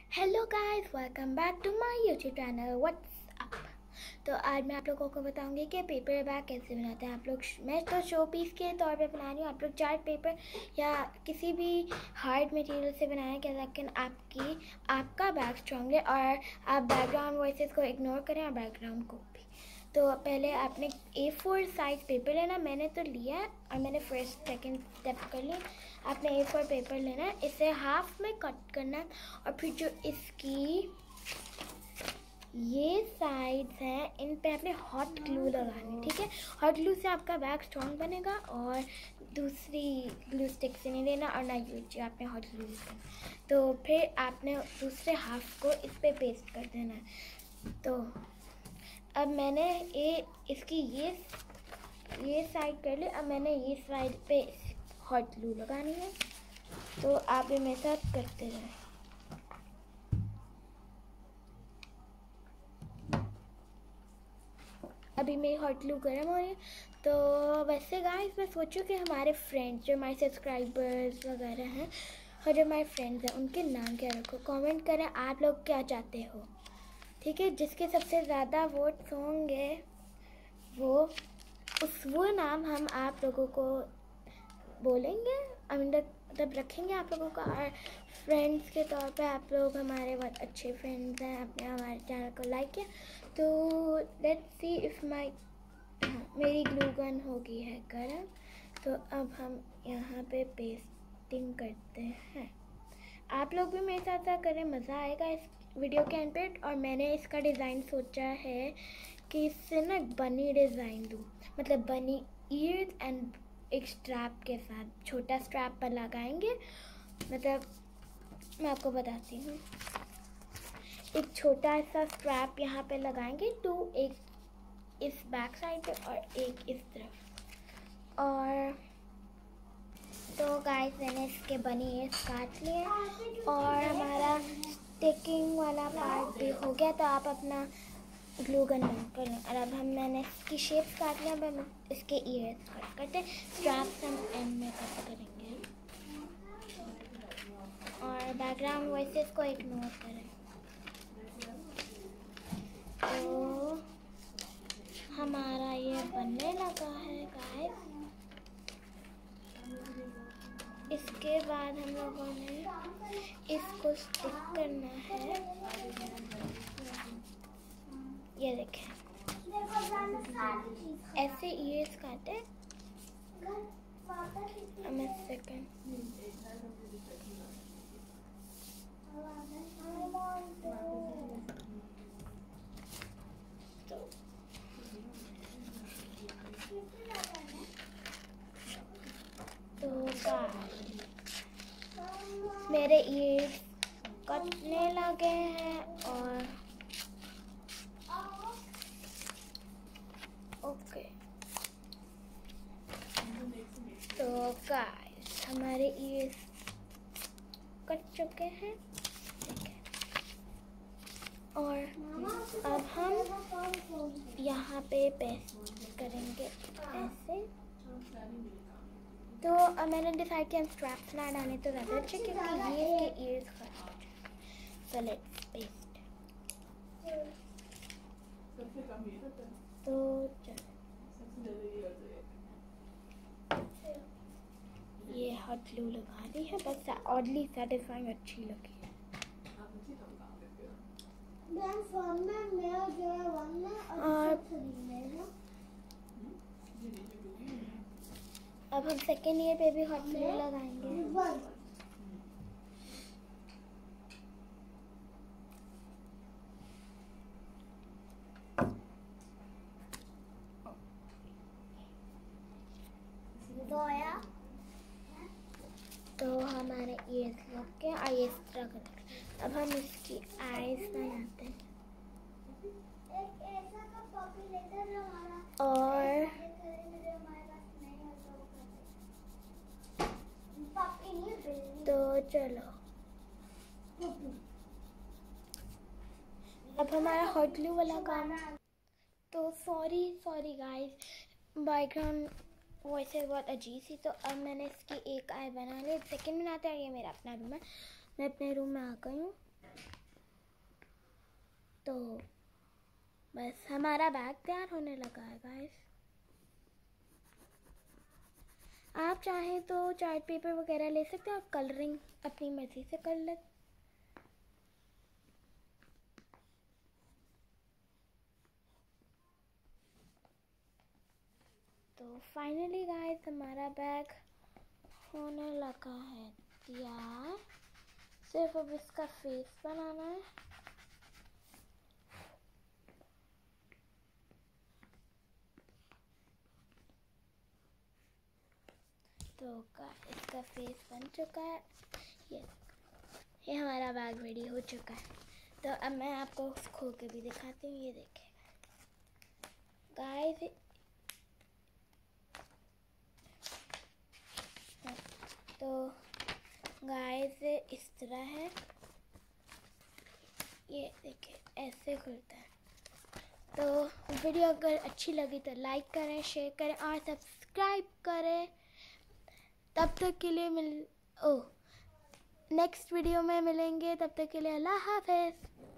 Hello guys, welcome back to my YouTube channel what's up. तो आज मैं आप लोगों को बताऊंगी कि पेपर बैग कैसे बनाते हैं आप लोग। मैं तो शो पीस के तौर पे बना रही हूँ। आप लोग चार्ट पेपर या किसी भी हार्ड मटेरियल से बनाएं क्या, लेकिन आपका बैग स्ट्रॉन्ग है और आप बैकग्राउंड वॉइसेस को इग्नोर करें और बैकग्राउंड को भी। तो पहले आपने A4 साइज पेपर लेना। मैंने तो लिया है और मैंने फर्स्ट सेकंड स्टेप कर लिया। आपने A4 पेपर लेना है, इसे हाफ में कट करना है और फिर जो इसकी ये साइड्स हैं इन पे आपने हॉट ग्लू लगानी। ठीक है, हॉट ग्लू से आपका बैग स्ट्रॉन्ग बनेगा और दूसरी ग्लू स्टिक से नहीं लेना और ना यूज आपने हॉट ग्लू यूज करना। तो फिर आपने दूसरे हाफ को इस पे पेस्ट कर देना है। तो अब मैंने इसकी ये साइड कर ली। अब मैंने ये साइड पे हॉट ग्लू लगानी है। तो आप ये मेरे साथ करते रहें। अभी मेरी हॉट ग्लू गर्म हो रही है। तो वैसे गाइस, मैं सोचूं कि हमारे फ्रेंड्स जो हमारे सब्सक्राइबर्स वगैरह हैं और जो हमारे फ्रेंड्स हैं उनके नाम क्या रखो। कमेंट करें आप लोग क्या चाहते हो। ठीक है, जिसके सबसे ज़्यादा वोट्स होंगे वो नाम हम आप लोगों को बोलेंगे। मतलब रखेंगे आप लोगों का। और फ्रेंड्स के तौर पे आप लोग हमारे बहुत अच्छे फ्रेंड्स हैं। आपने हमारे चैनल को लाइक किया। तो लेट्स सी इफ मेरी ग्लू गन हो गई है गर्म। तो अब हम यहाँ पे पेस्टिंग करते हैं। आप लोग भी मेरे साथ साथ करें, मज़ा आएगा इस वीडियो के एंड पे। और मैंने इसका डिज़ाइन सोचा है कि इससे ना बनी डिज़ाइन दूँ, मतलब बनी ईयर्स एंड एक स्ट्रैप के साथ छोटा स्ट्रैप पर लगाएंगे। मतलब मैं आपको बताती हूँ, एक छोटा सा स्ट्रैप यहाँ पे लगाएंगे, एक इस बैक साइड पे और एक इस तरफ। और तो गाइस, मैंने इसके बनी ईयर्स काट लिए और हमारा स्टिकिंग वाला पार्ट भी हो गया। तो आप अपना ग्लू गन बंद कर लें। और अब मैंने इसकी शेप्स काट लिया। अब हम इसके ईयर्स कट करते, स्ट्रैप्स हम एंड में कट करेंगे। और बैकग्राउंड वॉइसेस को इग्नोर करें। तो हमारा ये बनने लगा है गाइस। इसके बाद हम लोगों ने इसको स्टिक करना है। ये देखें, ऐसे ईयर्स काटे। सेकंड तो मेरे ईयर्स कटने लगे हैं और ओके। तो गाइस, हमारे ईयर्स कट चुके हैं। और अब हम यहाँ पे पेस्ट करेंगे ऐसे। तो अब मैंने डिसाइड किया स्ट्रैप्स ना डालें तो ज़्यादा अच्छा, क्योंकि ये के ईयर्स खराब हो जाए। So let's paste. तो ये हॉट ग्लू लगा दी है, बस ऑडली सेटिस्फाइंग अच्छी लगी है। और अब हम सेकेंड ईयर पे भी हॉट ग्लू लगाएंगे। तो हमारे ईयर्स लग के और ये स्ट्रगल। अब हम इसकी आईज बनाते हैं। और तो चलो, अब हमारा हॉट ग्लू वाला काम। तो सॉरी गाइस, बैकग्राउंड वॉइस बहुत अजीब सी। तो अब मैंने इसकी एक आई बना ली। सेकंड बनाते हैं। ये मेरा अपना रूम है, मैं अपने रूम में आ गई हूँ। तो बस हमारा बैग तैयार होने लगा है गाइस। आप चाहें तो चार्ट पेपर वगैरह ले सकते हैं और कलरिंग अपनी मर्जी से कर ले। तो फाइनली गाइस हमारा बैग होने लगा है तैयार। सिर्फ अब इसका फेस बनाना है। तो इसका फेस बन चुका है। ये हमारा बैग रेडी हो चुका है। तो अब मैं आपको खोल के भी दिखाती हूँ। ये देखिए गाइस, तो गाइस इस तरह है। ये देखिए ऐसे खुलता है। तो वीडियो अगर अच्छी लगी तो लाइक करें, शेयर करें और सब्सक्राइब करें। तब तक के लिए नेक्स्ट वीडियो में मिलेंगे। तब तक के लिए अल्लाह हाफ़िज़।